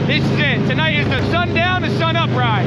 This is it. Tonight is the Sundown to Sunup ride.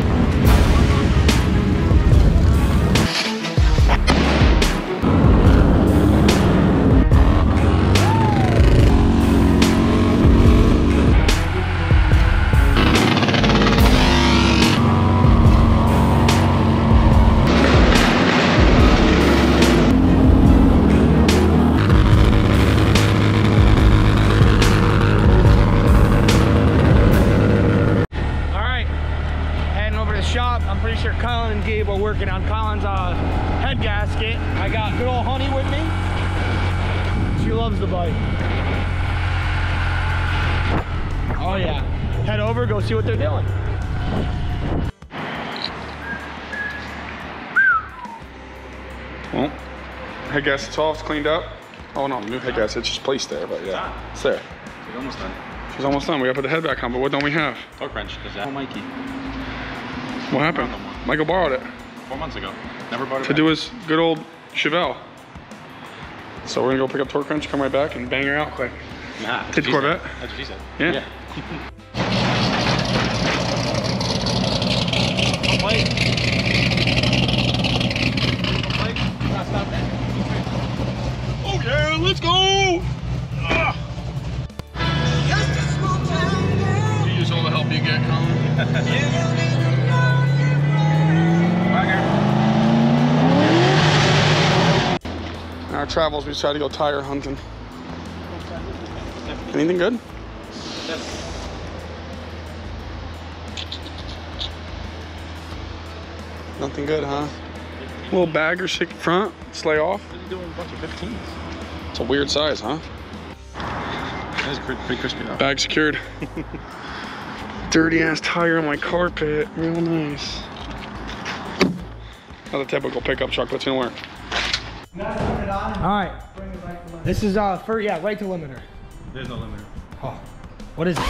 I'm pretty sure Colin and Gabe are working on Colin's head gasket. I got good old Honey with me. She loves the bike. Oh yeah. Head over, go see what they're doing. Well, head gasket's off, it's cleaned up. Oh no, new head gasket's just placed there, but yeah, it's there. She's almost done. She's almost done. We gotta put the head back on, but what don't we have? Torque wrench, is that Mikey? What happened? Michael borrowed it. 4 months ago. Never bought it to back. do his good old Chevelle. So we're gonna go pick up torque wrench, come right back, and bang her out quick. Nah, take the Corvette. That's what she said. Yeah. Okay, let's go! You use all the help you get, Colin. In our travels, we decided to go tire hunting. Anything good? Nothing good, huh? Little bagger stick front, sleigh off. What are you doing a bunch of 15s? It's a weird size, huh? That is pretty crispy though. Bag secured. Dirty ass tire on my carpet. Real nice. Not a typical pickup truck, but it's gonna work. All right. This is right to limiter. There's no limiter. Oh, what is it?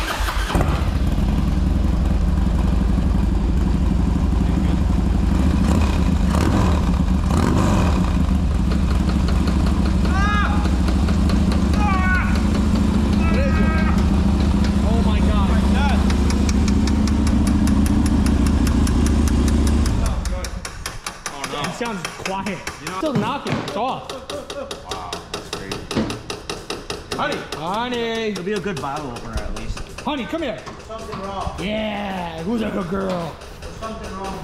Sounds quiet. Still knocking. It's off. Wow, that's crazy. Honey. Honey. It'll be a good bottle opener at least. Honey, come here. There's something wrong. Yeah. Who's a good girl? There's something wrong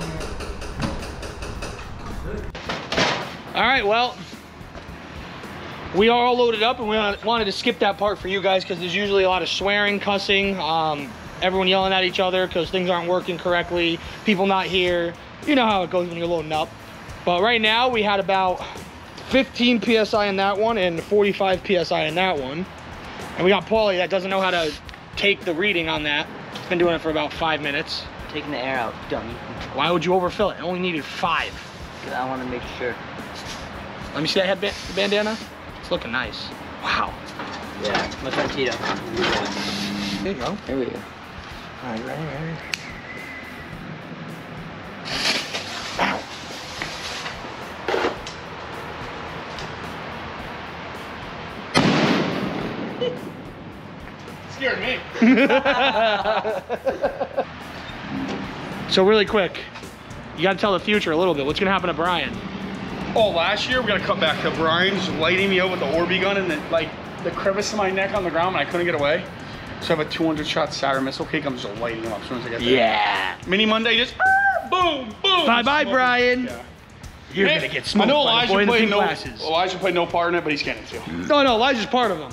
here. All right. Well, we are all loaded up, and we wanted to skip that part for you guys because there's usually a lot of swearing, cussing, everyone yelling at each other because things aren't working correctly, people not here. You know how it goes when you're loading up. But right now we had about 15 PSI in that one and 45 PSI in that one. And we got Paulie that doesn't know how to take the reading on that. He's been doing it for about 5 minutes. Taking the air out, dummy. Why would you overfill it? It only needed 5. Because I want to make sure. Let me see that bandana. It's looking nice. Wow. Yeah, my friend Tito. There you go. There we go. All right, ready? Scared me. So really quick, you gotta tell the future a little bit. What's gonna happen to Brian? Oh, last year we gotta cut back to Brian just lighting me up with the Orby gun and then like the crevice in my neck on the ground and I couldn't get away. So I have a 200 shot Saturn missile cake. I'm just lighting him up as soon as I get there. Yeah. Mini Monday just boom, boom. Bye bye, Brian. Yeah. You're gonna get smoked. I know by the boy in the pink glasses. Elijah played no part in it, but he's getting to. No, Elijah's part of them.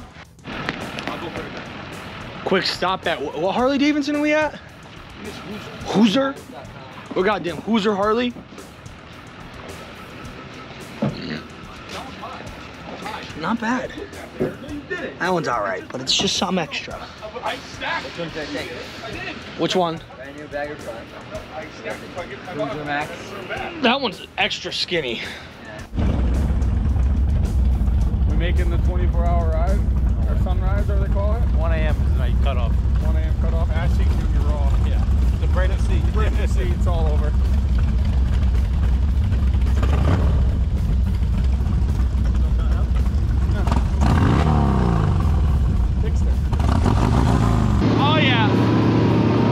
Quick stop at what Harley Davidson are we at? Hoosier? Oh goddamn, Hoosier Harley? Not bad. That one's all right, but it's just something extra. Which one? Brand new bagger front. Cruiser Max. That one's extra skinny. We making the 24-hour ride, or sunrise, or they call it? 1 a.m. is the night cutoff. 1 a.m. cutoff. Ashley, you're raw. Yeah. The brightest seat. Brightest seat. It's all over. Oh yeah.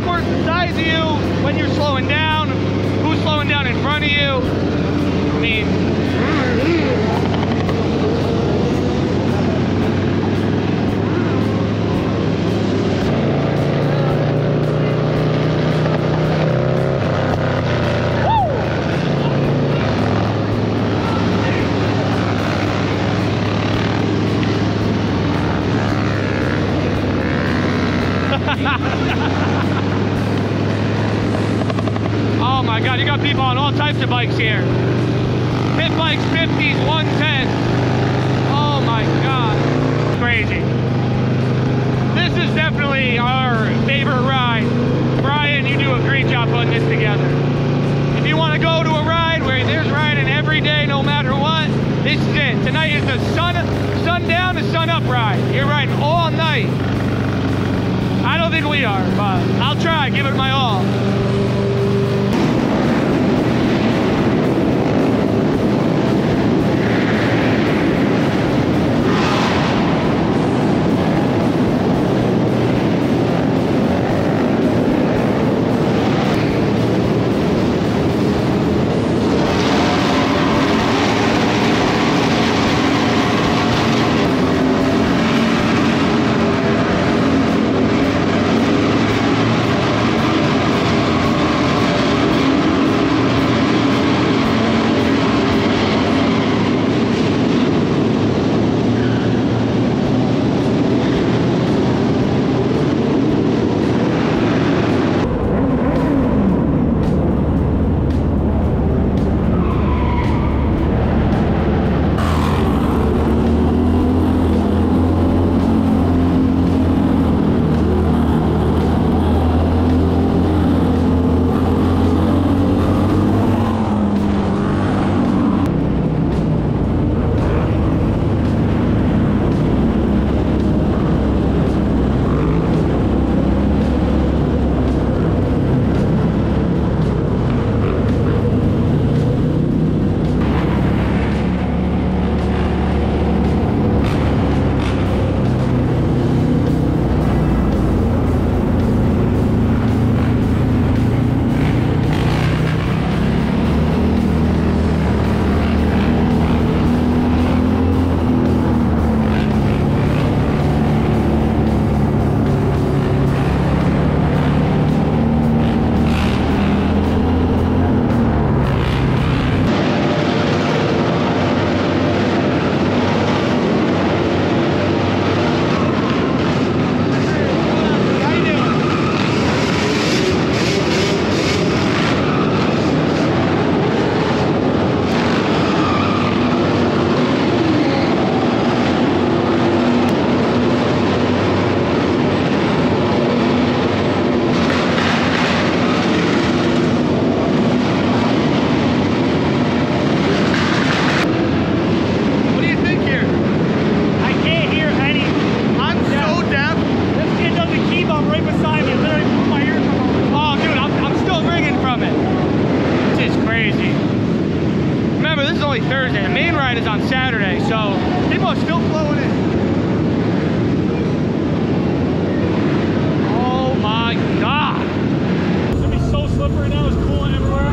course, the size of you, when you're slowing down, who's slowing down in front of you. I mean, oh my God, you got people on all types of bikes here. Pit bikes, 50s, 110s. Oh my God, crazy. This is definitely our favorite ride. Brian, you do a great job putting this together. If you want to go to a ride where there's riding every day, no matter what, this is it. Tonight is the sundown to sunup ride. You're riding all night. I don't think we are, but I'll try, give it my all. Thursday. The main ride is on Saturday, so people are still flowing in. Oh my God. It's gonna be so slippery now, it's cooling everywhere.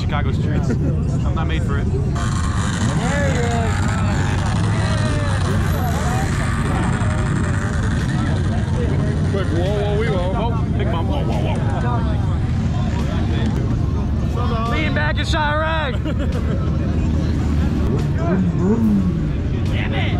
Chicago streets. I'm not made for it. Quick, whoa, we whoa. Oh, big bump. Whoa, whoa, whoa. Leaned Back In Chiraq. Damn it.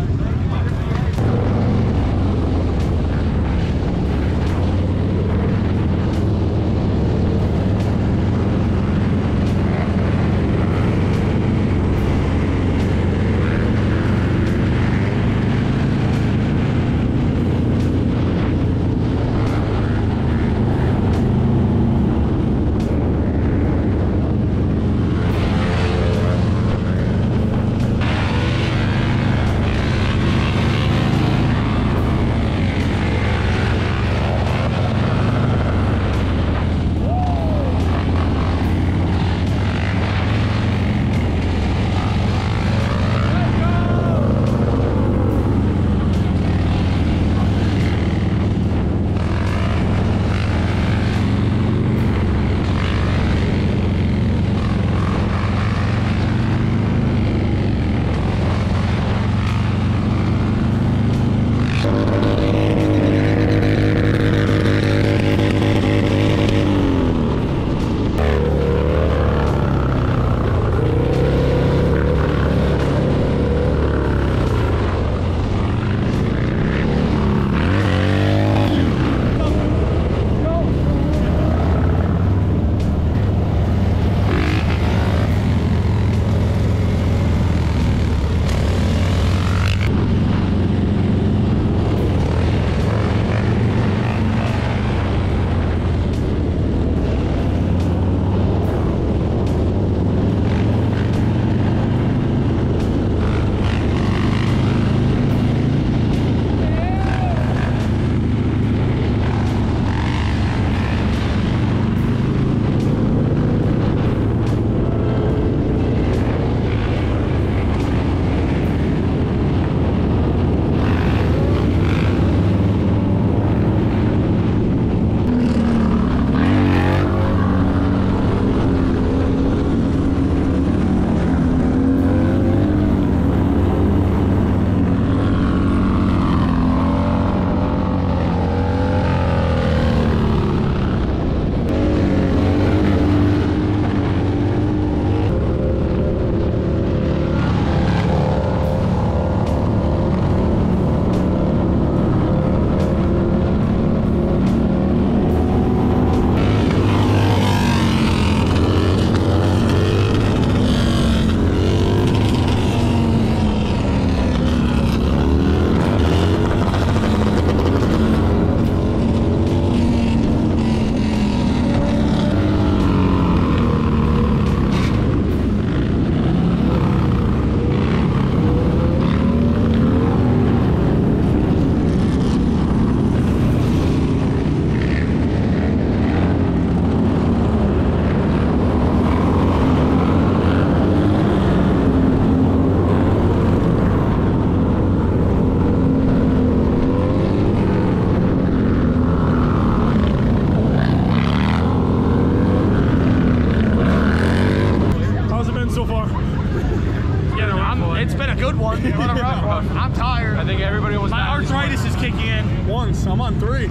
I'm tired. I think everybody was. My arthritis is kicking in. Once. I'm on 3.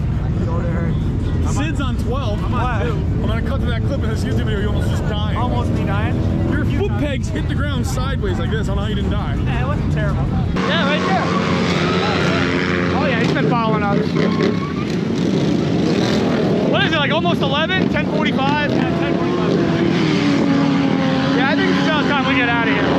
Sid's on 12. I'm on 2. I'm gonna cut to that clip in this YouTube video. You almost just dying. Almost me dying. Your foot pegs hit the ground sideways like this. I don't know how you didn't die. Yeah, it wasn't terrible. Yeah, right there. Oh yeah, he's been following us. What is it, like almost 11? 10:45? Yeah, 10:45. Yeah, I think it's about time we get out of here.